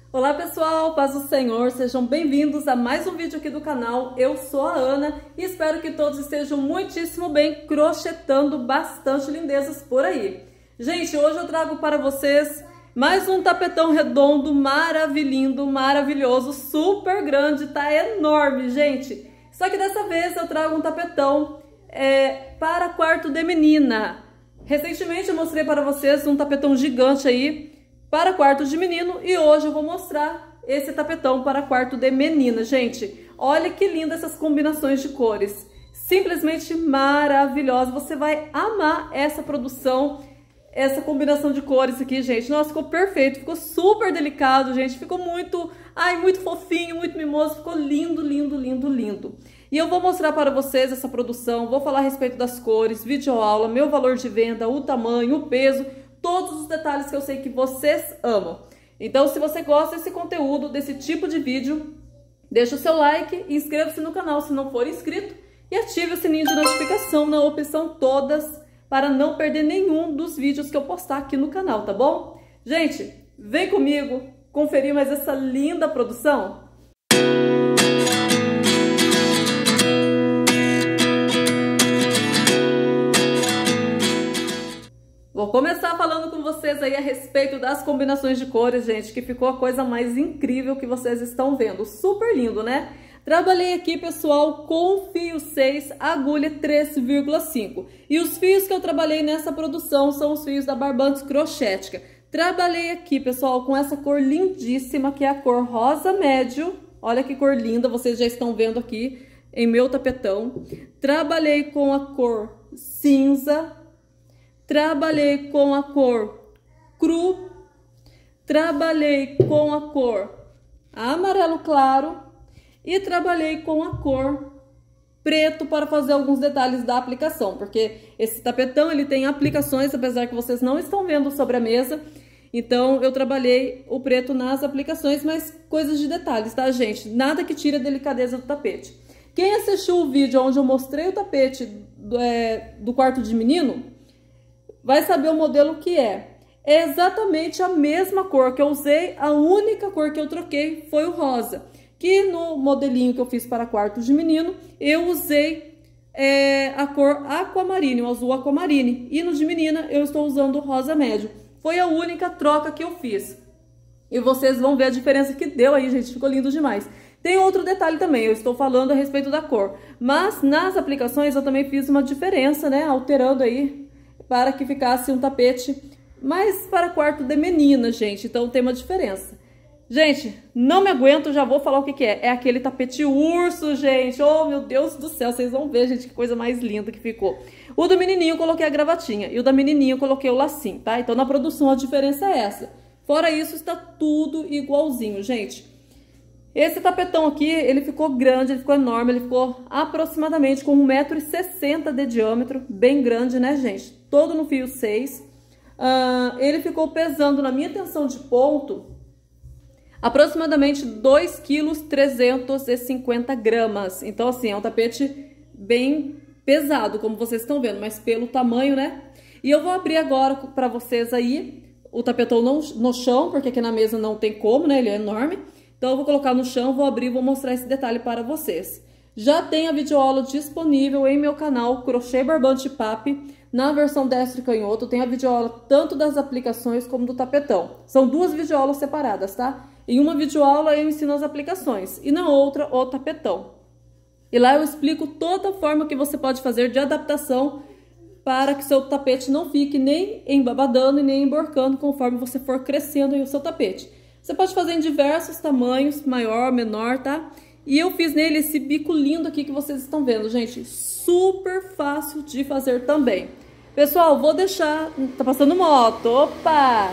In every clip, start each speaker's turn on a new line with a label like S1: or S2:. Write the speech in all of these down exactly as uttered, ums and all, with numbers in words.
S1: Olá pessoal, paz do Senhor, sejam bem-vindos a mais um vídeo aqui do canal. Eu sou a Ana e espero que todos estejam muitíssimo bem, crochetando bastante lindezas por aí. Gente, hoje eu trago para vocês mais um tapetão redondo, maravilhoso, maravilhoso, super grande, tá enorme, gente. Só que dessa vez eu trago um tapetão é, para quarto de menina. Recentemente eu mostrei para vocês um tapetão gigante aí para quarto de menino e hoje eu vou mostrar esse tapetão para quarto de menina. Gente, olha que linda essas combinações de cores, simplesmente maravilhosa. Você vai amar essa produção, essa combinação de cores aqui, gente. Nossa, ficou perfeito, ficou super delicado, gente, ficou muito, ai, muito fofinho, muito mimoso, ficou lindo, lindo, lindo, lindo. E eu vou mostrar para vocês essa produção, vou falar a respeito das cores, videoaula, meu valor de venda, o tamanho, o peso, todos os detalhes que eu sei que vocês amam. Então, se você gosta desse conteúdo, desse tipo de vídeo, deixa o seu like, inscreva-se no canal se não for inscrito e ative o sininho de notificação na opção todas para não perder nenhum dos vídeos que eu postar aqui no canal, tá bom? Gente, vem comigo conferir mais essa linda produção. Vou começar falando com vocês aí a respeito das combinações de cores, gente, que ficou a coisa mais incrível que vocês estão vendo. Super lindo, né? Trabalhei aqui, pessoal, com fio seis, agulha três vírgula cinco. E os fios que eu trabalhei nessa produção são os fios da Barbantes Crochética. Trabalhei aqui, pessoal, com essa cor lindíssima, que é a cor rosa médio. Olha que cor linda, vocês já estão vendo aqui em meu tapetão. Trabalhei com a cor cinza. Trabalhei com a cor cru, trabalhei com a cor amarelo claro e trabalhei com a cor preto para fazer alguns detalhes da aplicação, porque esse tapetão ele tem aplicações, apesar que vocês não estão vendo sobre a mesa, então eu trabalhei o preto nas aplicações, mas coisas de detalhes, tá, gente? Nada que tire a delicadeza do tapete. Quem assistiu o vídeo onde eu mostrei o tapete do, é, do quarto de menino, vai saber o modelo que é. É exatamente a mesma cor que eu usei, a única cor que eu troquei foi o rosa. Que no modelinho que eu fiz para quarto de menino, eu usei é, a cor aquamarine, o azul aquamarine. E no de menina, eu estou usando o rosa médio. Foi a única troca que eu fiz. E vocês vão ver a diferença que deu aí, gente, ficou lindo demais. Tem outro detalhe também, eu estou falando a respeito da cor. Mas nas aplicações eu também fiz uma diferença, né, alterando aí, para que ficasse um tapete mais para quarto de menina, gente. Então tem uma diferença. Gente, não me aguento, já vou falar o que que é. É aquele tapete urso, gente. Oh, meu Deus do céu, vocês vão ver, gente, que coisa mais linda que ficou. O do menininho eu coloquei a gravatinha e o da menininha eu coloquei o lacinho, tá? Então na produção a diferença é essa. Fora isso, está tudo igualzinho, gente. Esse tapetão aqui, ele ficou grande, ele ficou enorme, ele ficou aproximadamente com um metro e sessenta de diâmetro, bem grande, né, gente? Todo no fio seis. Uh, ele ficou pesando na minha tensão de ponto aproximadamente dois quilos trezentos e cinquenta gramas. Então, assim, é um tapete bem pesado, como vocês estão vendo, mas pelo tamanho, né? E eu vou abrir agora para vocês aí o tapetão no, no chão, porque aqui na mesa não tem como, né? Ele é enorme. Então eu vou colocar no chão, vou abrir e vou mostrar esse detalhe para vocês. Já tem a videoaula disponível em meu canal Crochê Barbante Papi, na versão destro e canhoto. Tem a videoaula tanto das aplicações como do tapetão. São duas videoaulas separadas, tá? Em uma videoaula eu ensino as aplicações e na outra o tapetão. E lá eu explico toda a forma que você pode fazer de adaptação para que seu tapete não fique nem embabadando e nem emborcando conforme você for crescendo aí o seu tapete. Você pode fazer em diversos tamanhos, maior, menor, tá? E eu fiz nele esse bico lindo aqui que vocês estão vendo, gente. Super fácil de fazer também. Pessoal, vou deixar... Tá passando moto, opa!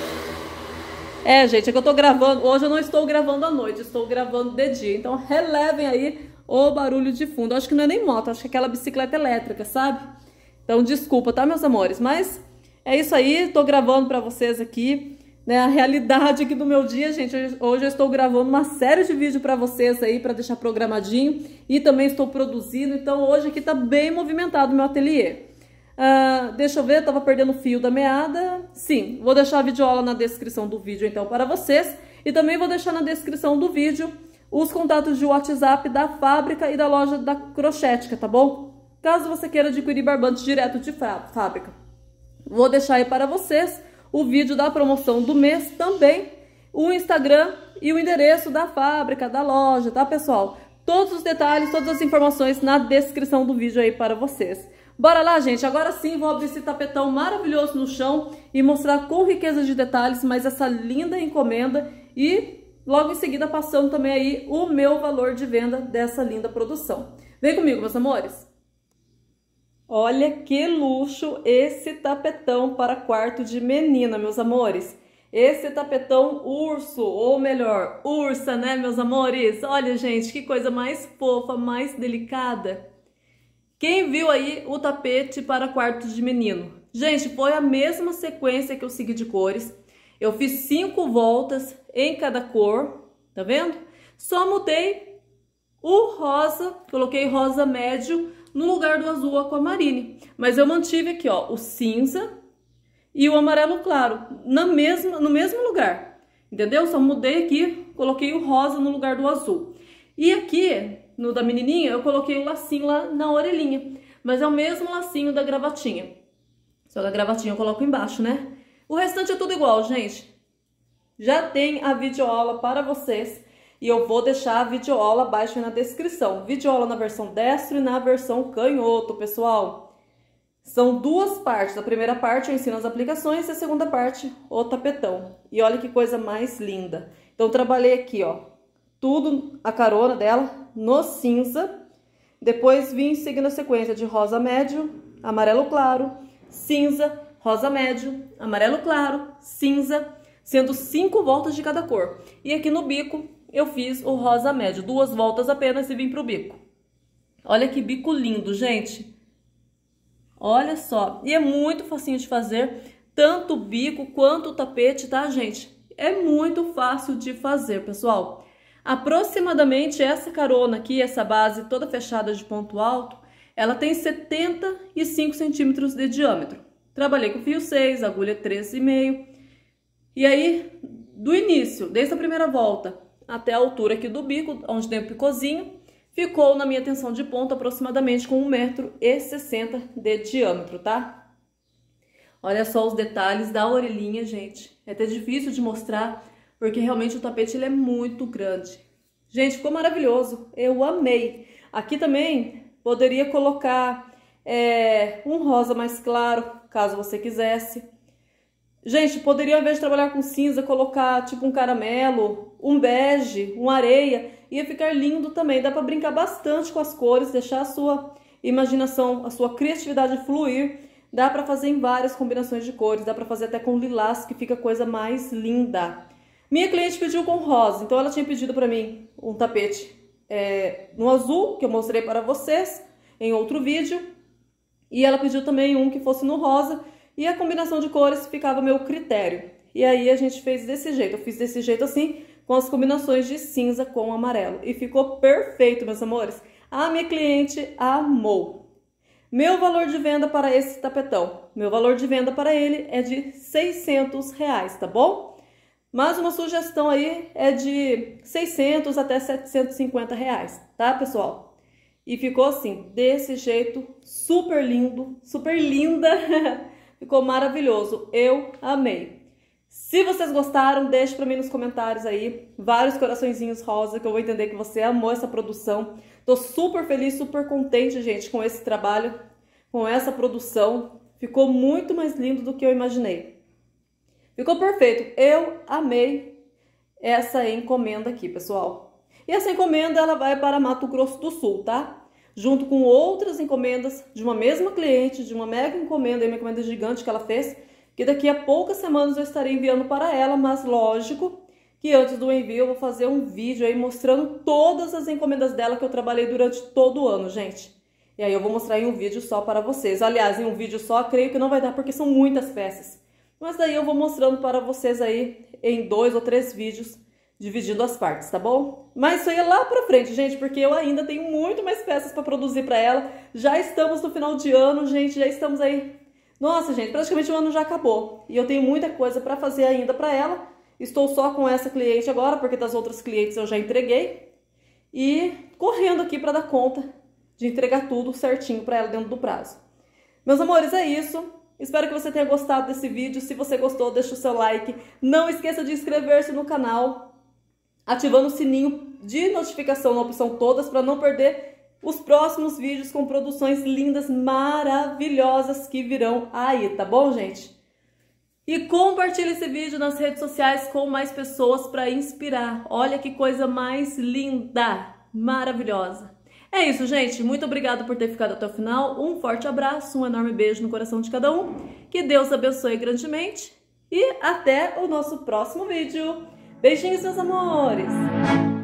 S1: É, gente, é que eu tô gravando... Hoje eu não estou gravando à noite, estou gravando de dia. Então relevem aí o barulho de fundo. Eu acho que não é nem moto, acho que é aquela bicicleta elétrica, sabe? Então desculpa, tá, meus amores? Mas é isso aí, tô gravando pra vocês aqui... Né, a realidade aqui do meu dia, gente. Hoje eu estou gravando uma série de vídeos para vocês aí, para deixar programadinho. E também estou produzindo, então hoje aqui tá bem movimentado o meu ateliê. Uh, deixa eu ver, eu tava perdendo o fio da meada. Sim, vou deixar a videoaula na descrição do vídeo então para vocês. E também vou deixar na descrição do vídeo os contatos de WhatsApp da fábrica e da loja da Crochética, tá bom? Caso você queira adquirir barbantes direto de fábrica. Vou deixar aí para vocês o vídeo da promoção do mês também, o Instagram e o endereço da fábrica, da loja, tá, pessoal? Todos os detalhes, todas as informações na descrição do vídeo aí para vocês. Bora lá, gente? Agora sim vou abrir esse tapetão maravilhoso no chão e mostrar com riqueza de detalhes, mas essa linda encomenda e logo em seguida passando também aí o meu valor de venda dessa linda produção. Vem comigo, meus amores! Olha que luxo esse tapetão para quarto de menina, meus amores! Esse tapetão urso, ou melhor, ursa, né, meus amores? Olha, gente, que coisa mais fofa, mais delicada. Quem viu aí o tapete para quarto de menino? Gente, foi a mesma sequência que eu segui de cores. Eu fiz cinco voltas em cada cor, tá vendo? Só mudei o rosa, coloquei rosa médio no lugar do azul aquamarine. Mas eu mantive aqui, ó, o cinza e o amarelo claro, na mesma, no mesmo lugar, entendeu? Só mudei aqui, coloquei o rosa no lugar do azul. E aqui, no da menininha, eu coloquei o lacinho lá na orelhinha, mas é o mesmo lacinho da gravatinha. Só que a gravatinha eu coloco embaixo, né? O restante é tudo igual, gente. Já tem a videoaula para vocês e eu vou deixar a videoaula abaixo aí na descrição. Videoaula na versão destro e na versão canhoto, pessoal. São duas partes. A primeira parte eu ensino as aplicações e a segunda parte o tapetão. E olha que coisa mais linda. Então trabalhei aqui, ó, tudo a carona dela no cinza. Depois vim seguindo a sequência de rosa médio, amarelo claro, cinza, rosa médio, amarelo claro, cinza, sendo cinco voltas de cada cor. E aqui no bico eu fiz o rosa médio, duas voltas apenas e vim pro bico. Olha que bico lindo, gente. Olha só, e é muito facinho de fazer, tanto o bico quanto o tapete, tá, gente? É muito fácil de fazer, pessoal. Aproximadamente essa carona aqui, essa base toda fechada de ponto alto, ela tem setenta e cinco centímetros de diâmetro. Trabalhei com fio seis, agulha treze e meio. E aí, do início, desde a primeira volta até a altura aqui do bico, onde tem o picôzinho, ficou na minha tensão de ponta aproximadamente com um metro e sessenta de diâmetro, tá? Olha só os detalhes da orelhinha, gente. É até difícil de mostrar, porque realmente o tapete ele é muito grande. Gente, ficou maravilhoso. Eu amei. Aqui também poderia colocar é, um rosa mais claro, caso você quisesse. Gente, poderia, ao invés de trabalhar com cinza, colocar tipo um caramelo, um bege, uma areia. Ia ficar lindo também. Dá pra brincar bastante com as cores, deixar a sua imaginação, a sua criatividade fluir. Dá pra fazer em várias combinações de cores. Dá pra fazer até com lilás, que fica a coisa mais linda. Minha cliente pediu com rosa, então ela tinha pedido pra mim um tapete é, no azul, que eu mostrei para vocês em outro vídeo. E ela pediu também um que fosse no rosa. E a combinação de cores ficava a meu critério. E aí a gente fez desse jeito. Eu fiz desse jeito assim, com as combinações de cinza com amarelo. E ficou perfeito, meus amores. A minha cliente amou. Meu valor de venda para esse tapetão. Meu valor de venda para ele é de seiscentos reais, tá bom? Mas uma sugestão aí é de seiscentos até setecentos e cinquenta reais, tá, pessoal? E ficou assim, desse jeito, super lindo, super linda. Ficou maravilhoso, eu amei. Se vocês gostaram, deixe pra mim nos comentários aí vários coraçõezinhos rosa, que eu vou entender que você amou essa produção. Tô super feliz, super contente, gente, com esse trabalho, com essa produção. Ficou muito mais lindo do que eu imaginei. Ficou perfeito, eu amei essa encomenda aqui, pessoal. E essa encomenda, ela vai para Mato Grosso do Sul, tá? Junto com outras encomendas de uma mesma cliente, de uma mega encomenda, uma encomenda gigante que ela fez, que daqui a poucas semanas eu estarei enviando para ela, mas lógico que antes do envio eu vou fazer um vídeo aí mostrando todas as encomendas dela que eu trabalhei durante todo o ano, gente. E aí eu vou mostrar em um vídeo só para vocês. Aliás, em um vídeo só, creio que não vai dar porque são muitas peças. Mas daí eu vou mostrando para vocês aí em dois ou três vídeos, dividindo as partes, tá bom? Mas isso aí é lá pra frente, gente, porque eu ainda tenho muito mais peças pra produzir pra ela. Já estamos no final de ano, gente, já estamos aí... Nossa, gente, praticamente o ano já acabou. E eu tenho muita coisa pra fazer ainda pra ela. Estou só com essa cliente agora, porque das outras clientes eu já entreguei. E correndo aqui para dar conta de entregar tudo certinho para ela dentro do prazo. Meus amores, é isso. Espero que você tenha gostado desse vídeo. Se você gostou, deixa o seu like. Não esqueça de inscrever-se no canal, ativando o sininho de notificação na opção todas para não perder os próximos vídeos com produções lindas, maravilhosas que virão aí, tá bom, gente? E compartilhe esse vídeo nas redes sociais com mais pessoas para inspirar. Olha que coisa mais linda, maravilhosa. É isso, gente. Muito obrigada por ter ficado até o final. Um forte abraço, um enorme beijo no coração de cada um. Que Deus abençoe grandemente. E até o nosso próximo vídeo. Beijinhos, meus amores!